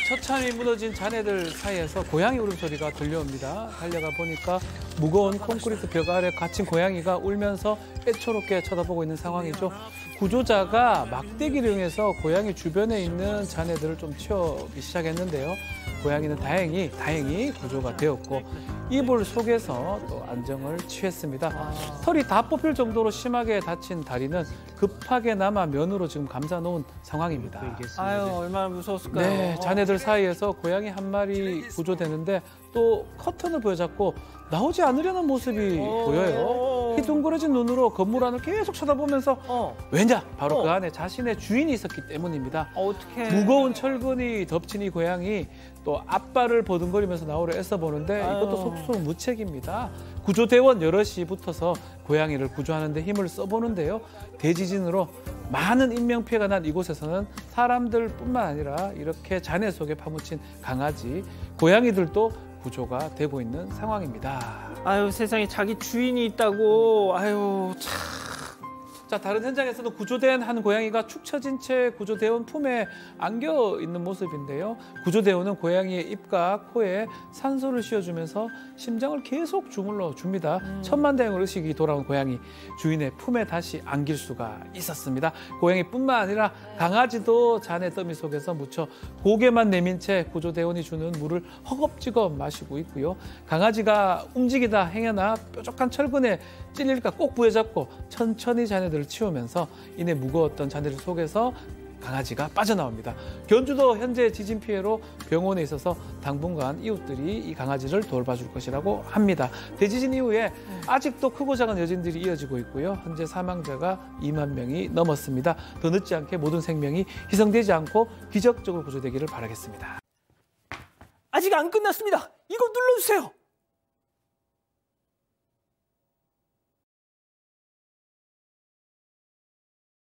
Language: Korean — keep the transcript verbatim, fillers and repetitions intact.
처참히 무너진 잔해들 사이에서 고양이 울음소리가 들려옵니다. 달려가 보니까 무거운 콘크리트 벽 아래 갇힌 고양이가 울면서 애초롭게 쳐다보고 있는 상황이죠. 구조자가 막대기를 이용해서 고양이 주변에 있는 잔해들을 좀 치우기 시작했는데요. 고양이는 다행히 다행히 구조가 되었고 이불 속에서 또 안정을 취했습니다. 아. 털이 다 뽑힐 정도로 심하게 다친 다리는 급하게 남아 면으로 지금 감싸놓은 상황입니다. 아유, 얼마나 무서웠을까요? 네, 자네들 사이에서 고양이 한 마리 구조되는데 또 커튼을 부여잡고 나오지 않으려는 모습이 어... 보여요. 희둥그러진 눈으로 건물 안을 계속 쳐다보면서 어. 왜냐? 바로 어. 그 안에 자신의 주인이 있었기 때문입니다. 어, 어떡해. 무거운 철근이 덮친 이 고양이 또 앞발을 버둥거리면서 나오려 애써보는데 아유. 이것도 속수무책입니다. 구조대원 여럿이 붙어서 고양이를 구조하는 데 힘을 써보는데요. 대지진으로 많은 인명피해가 난 이곳에서는 사람들뿐만 아니라 이렇게 잔해 속에 파묻힌 강아지, 고양이들도 구조가 되고 있는 상황입니다. 아유, 세상에 자기 주인이 있다고. 아유, 참. 자, 다른 현장에서는 구조된 한 고양이가 축 처진 채 구조대원 품에 안겨 있는 모습인데요. 구조대원은 고양이의 입과 코에 산소를 씌워주면서 심장을 계속 주물러 줍니다. 음. 천만다행 의식이 돌아온 고양이, 주인의 품에 다시 안길 수가 있었습니다. 고양이뿐만 아니라 강아지도 잔해 더미 속에서 묻혀 고개만 내민 채 구조대원이 주는 물을 허겁지겁 마시고 있고요. 강아지가 움직이다 행여나 뾰족한 철근에 찔릴까 꼭 부여잡고 천천히 잔해들을 치우면서 이내 무거웠던 잔해들 속에서 강아지가 빠져나옵니다. 견주도 현재 지진 피해로 병원에 있어서 당분간 이웃들이 이 강아지를 돌봐줄 것이라고 합니다. 대지진 이후에 아직도 크고 작은 여진들이 이어지고 있고요. 현재 사망자가 이만 명이 넘었습니다. 더 늦지 않게 모든 생명이 희생되지 않고 기적적으로 구조되기를 바라겠습니다. 아직 안 끝났습니다. 이거 눌러주세요.